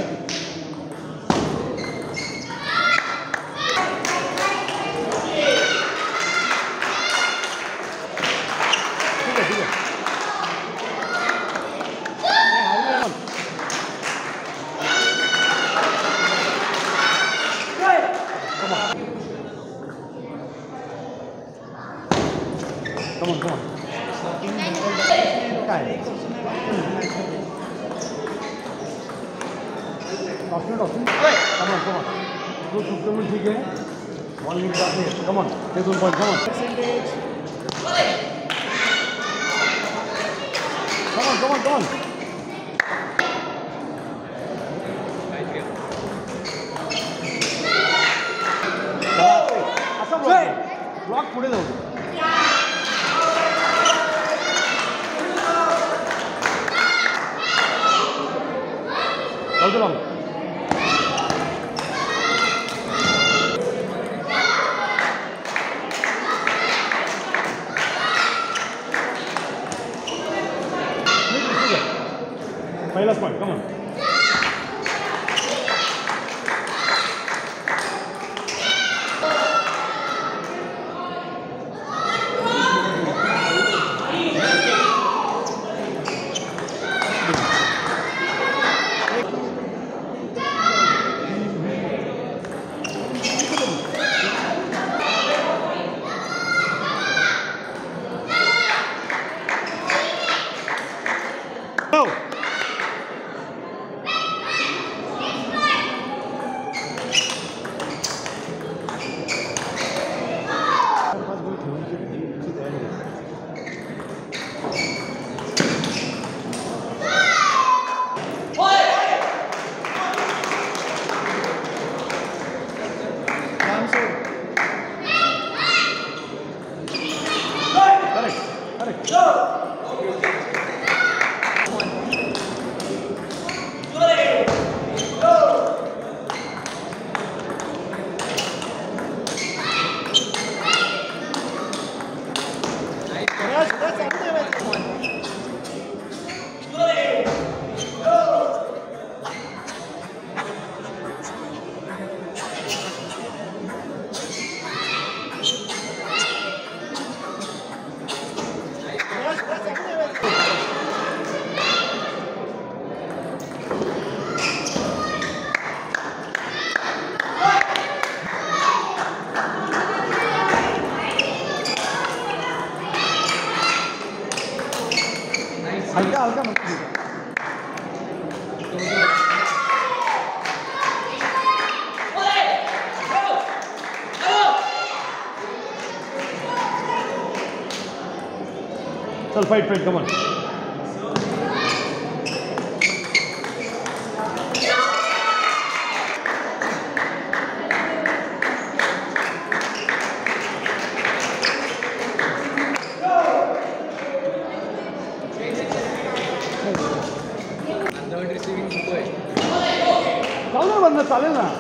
Come on. Option. Come on. Good, ठीक है. 1 minute बाकी है. Come on. Take 1 point. Come on. Percentage. Come on. असं block पुढे जाऊ. Hold on. Last point, come on. Go! Correct. Go! हल्का मत चल फाइट कम ऑन चालेल ना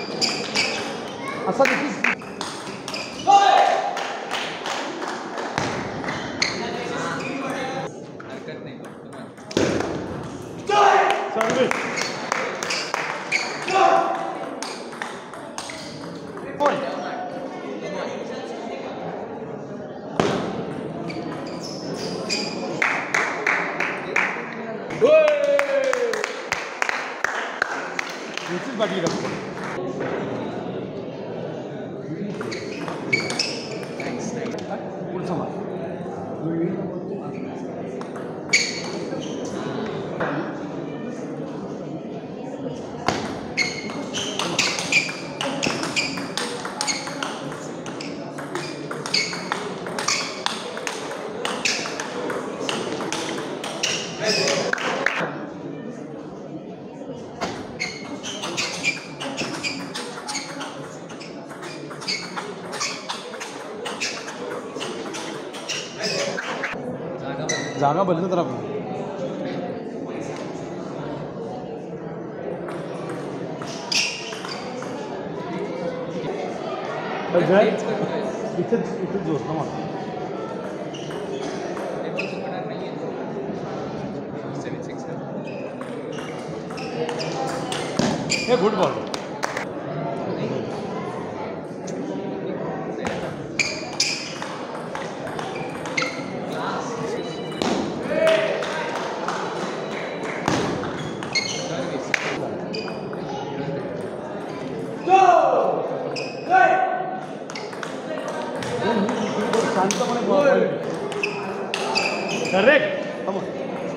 असा देखील हरकत नाही सर्विस बाकी का पुढचा मार जागा बदल तर आपण इथे जोर कमा Hey, good ball. Correct. Come on.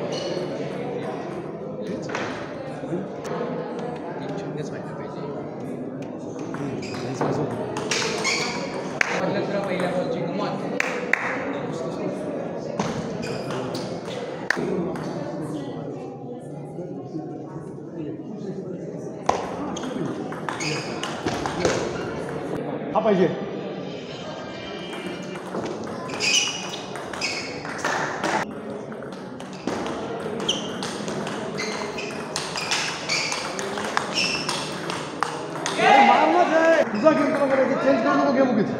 हा पाहिजे. तुझा गेम तुला करायचं चेंज करू नको गेम उगीच.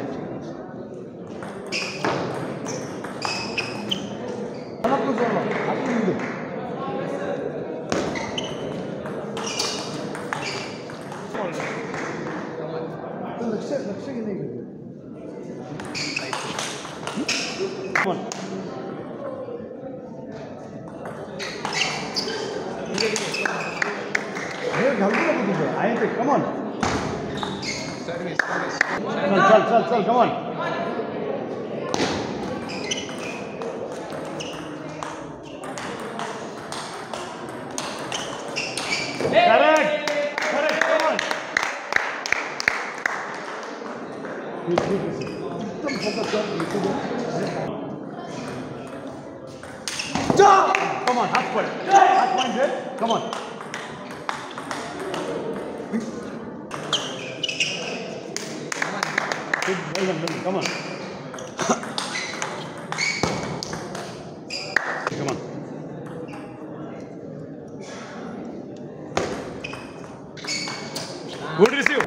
लक्ष घे नाही हे घालतो नको तुझं आहे ते. कमॉन चल चल चल कमॉन. Correct correct come on. एकदम फोकस कर. कमॉन हात पड. हात पॉइंट दे. Come on come on. Come on. Good receive.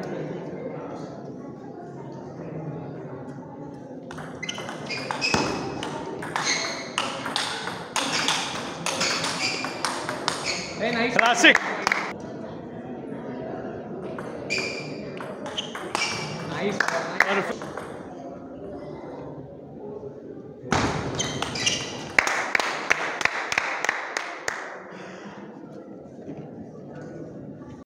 Hey, nice. Classic. Nice.